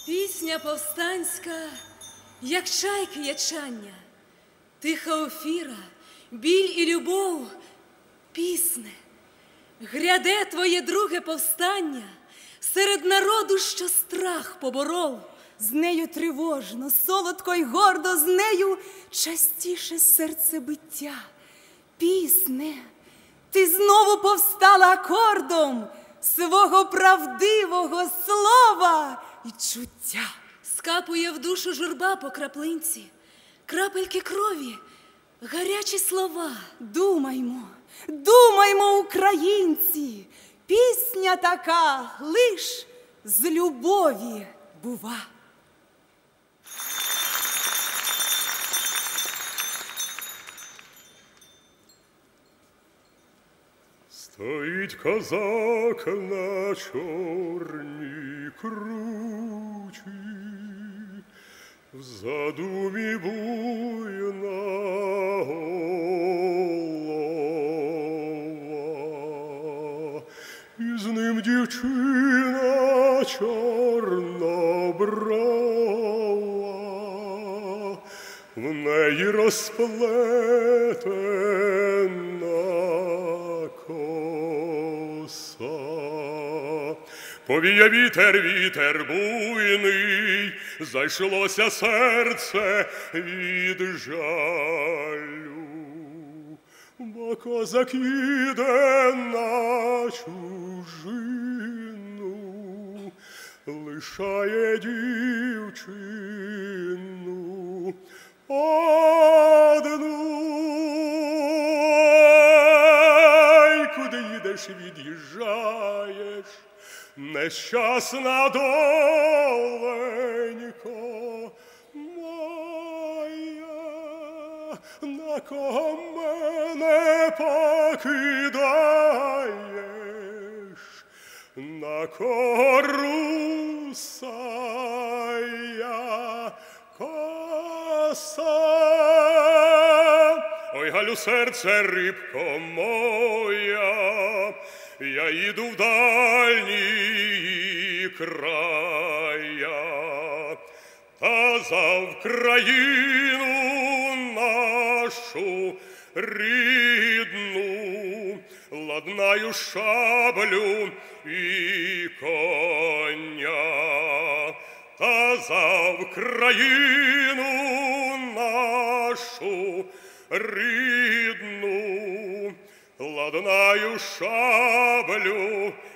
Пісня повстанська, як чайки ячання, тиха офіра, біль і любов, пісне. Гряде твоє друге повстання серед народу, що страх поборов. З нею тривожно, солодко й гордо, з нею частіше серцебиття. Пісне, ти знову повстала акордом свого правдивого слова й чуття. Скапує в душу журба по краплинці, крапельки крові, гарячі слова. Думаймо, думаймо, українці, пісня така лиш з любові бува. Стоїть козак на чорній кручі, в задумі буйна голова, і з ним дівчина чорноброва, в неї розплетена коса. Повіє вітер, вітер буйний, зайшлося серце від жалю, бо козак їде на чужину, лишає дівчину одну. Куди їдеш, від'їжджаєш, нещасна доленько моя, на кого мене покидаєш, на кого русая коса. Ой, Галю, серце, рибко моя, я їду в дальні края, та за Вкраїну нашу рідну, ладнаю шаблю і коня, та за Вкраїну нашу рідну, ладнаю шаблю